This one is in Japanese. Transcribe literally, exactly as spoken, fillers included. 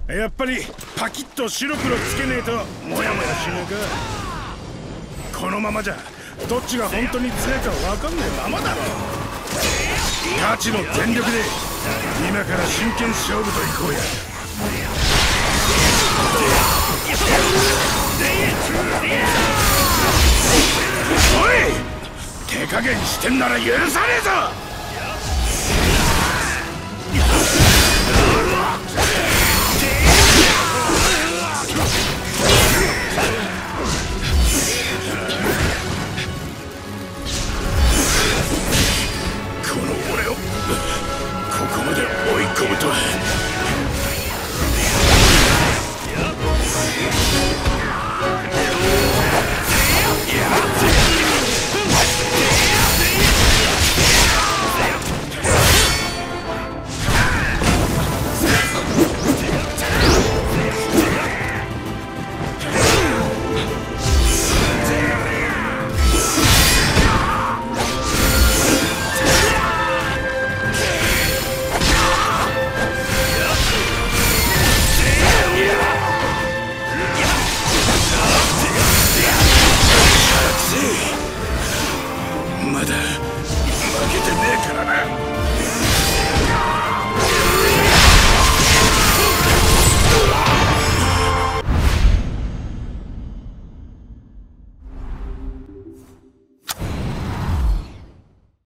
やっぱりパキッと白黒つけねえとモヤモヤしねえか。このままじゃどっちが本当に強いか分かんねえままだろ。ガチの全力で今から真剣勝負といこうや。おい！手加減してんなら許さねえぞ。